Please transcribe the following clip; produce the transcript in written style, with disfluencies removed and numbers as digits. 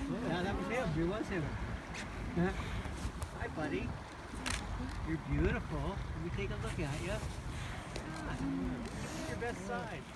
Oh, yeah, that was him. It was him. Hi, buddy. You're beautiful. Let me take a look at you. Your best side.